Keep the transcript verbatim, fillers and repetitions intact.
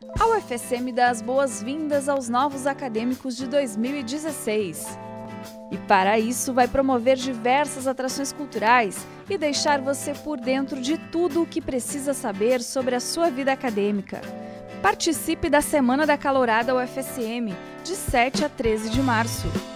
A U F S M dá as boas-vindas aos novos acadêmicos de dois mil e dezesseis. E para isso vai promover diversas atrações culturais e deixar você por dentro de tudo o que precisa saber sobre a sua vida acadêmica. Participe da Semana da Calourada U F S M, de sete a treze de março.